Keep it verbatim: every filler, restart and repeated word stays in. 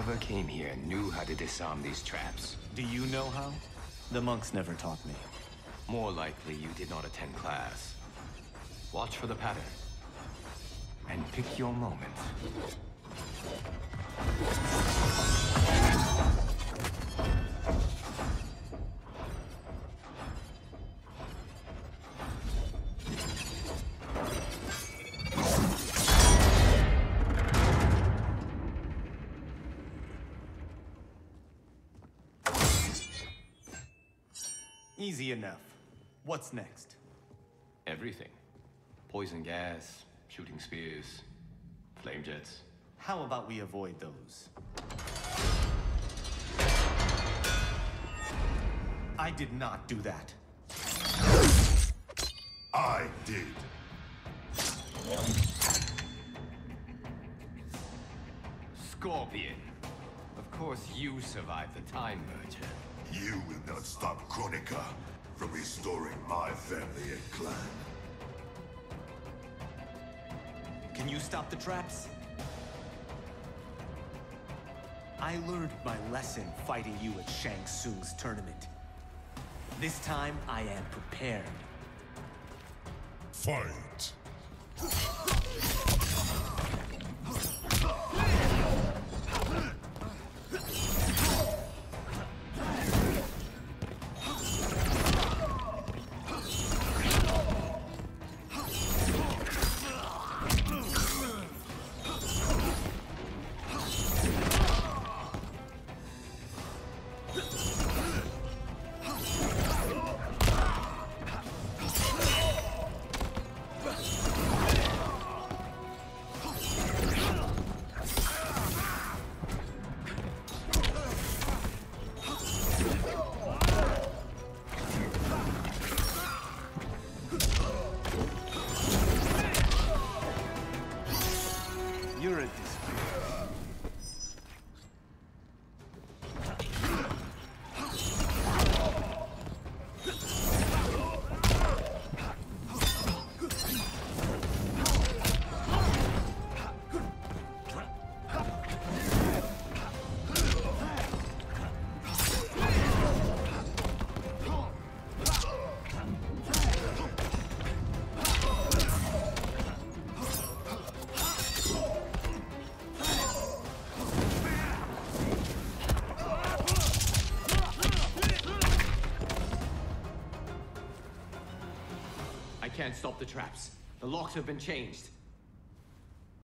Whoever came here knew how to disarm these traps. Do you know how? The monks never taught me. More likely you did not attend class. Watch for the pattern. And pick your moment. Easy enough. What's next? Everything. Poison gas, shooting spears, flame jets. How about we avoid those? I did not do that. I did. Scorpion. Of course you survived the Time Merger. You will not stop Kronika from restoring my family and clan. Can you stop the traps? I learned my lesson fighting you at Shang Tsung's tournament. This time, I am prepared. Fight! You're a disgrace. I can't stop the traps. The locks have been changed.